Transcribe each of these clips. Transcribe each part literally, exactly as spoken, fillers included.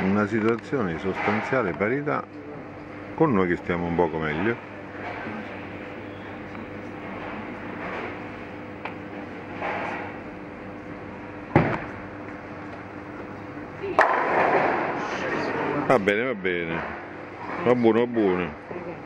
una situazione di sostanziale parità con noi che stiamo un poco meglio. Va bene, va bene, va buono, va buono.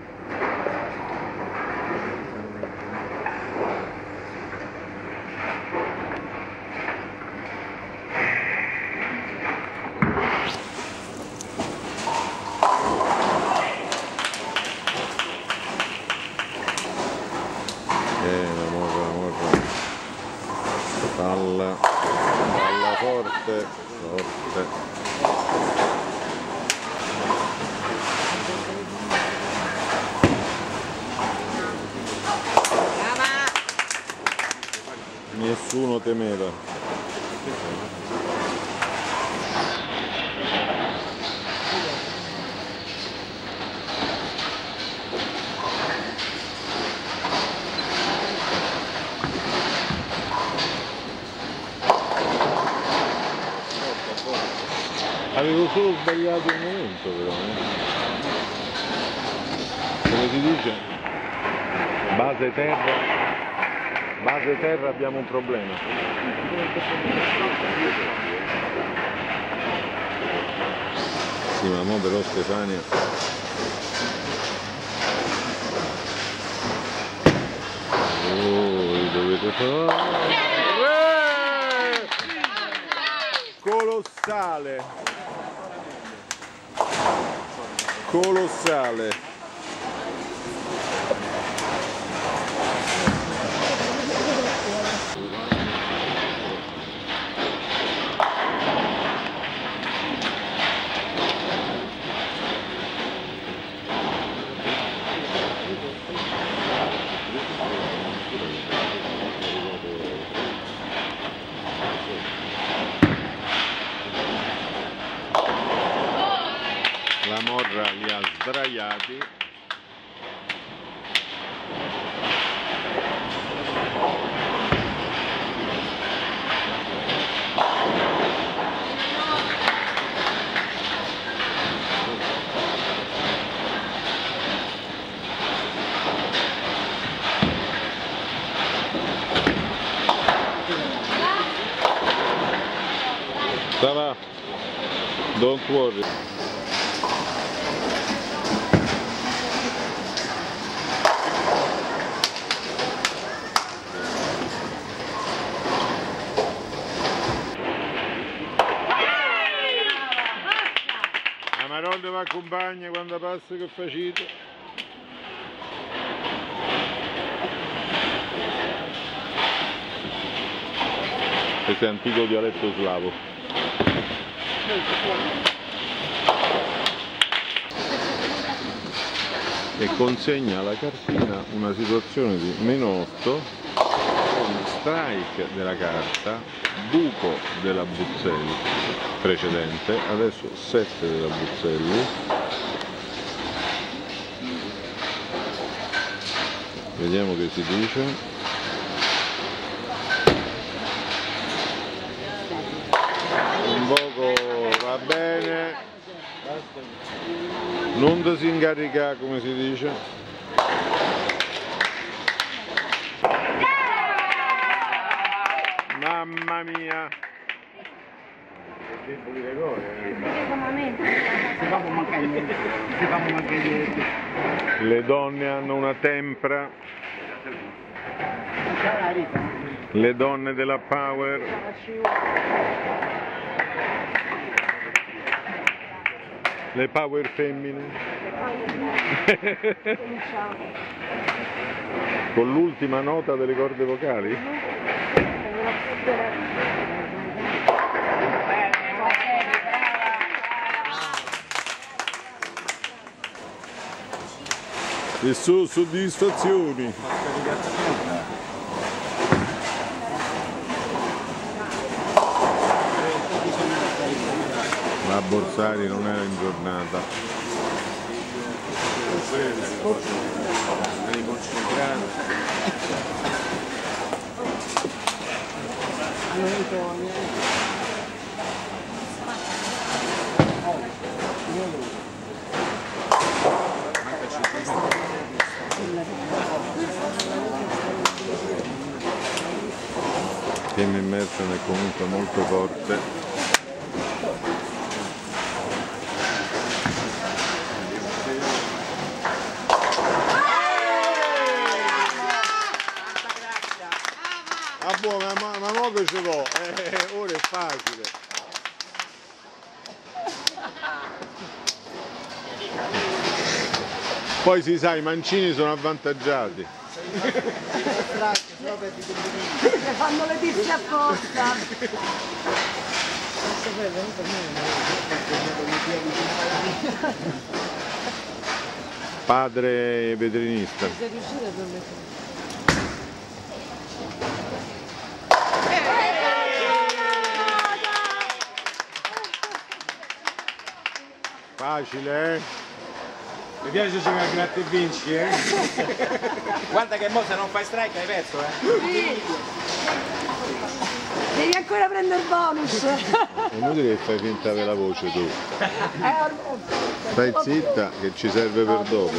Palla, palla forte, forte. Nessuno temeva. Avevo solo sbagliato il momento però, eh. Come si dice? Base terra, base terra abbiamo un problema. Sì, ma mo però Stefania. Oh, dovete fare. Colossale. Colossale. La Morra li ha sdraiati. Ça va, don't worry. Amarolle va accompagna quando passa che facito. Questo è antico dialetto slavo. E consegna alla cartina una situazione di meno otto con strike della carta, buco della Buzzelli precedente, adesso sette della Buzzelli. Vediamo che si dice. Un poco va bene, non ti si incarica, come si dice. Mamma mia! Le donne hanno una tempra. Le donne della Power. Le Power femmine. Con l'ultima nota delle corde vocali. E sono soddisfazioni. Ma Borsari non era in giornata. Devi concentrare. Tim Emerson è comunque molto forte. Ah buono, ma, ma mo che ci vo? Eh, ora è facile. Poi si sa, i mancini sono avvantaggiati. Fanno le pizze apposta. Padre veterinista. Facile, eh? Mi piace giocare a gratta e vinci, eh? Guarda che mo se non fai strike hai perso, eh? Sì. Devi ancora prendere il bonus. È inutile che fai finta di avere la voce tu. Stai zitta che ci serve per dopo.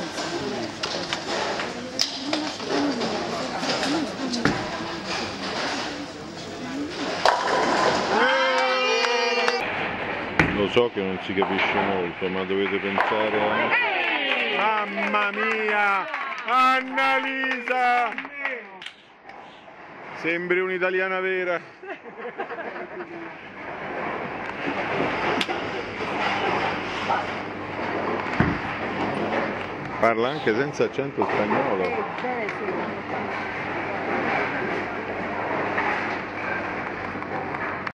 Lo so che non si capisce molto, ma dovete pensare anche... Mamma mia! Annalisa! Sembri un'italiana vera. Parla anche senza accento spagnolo.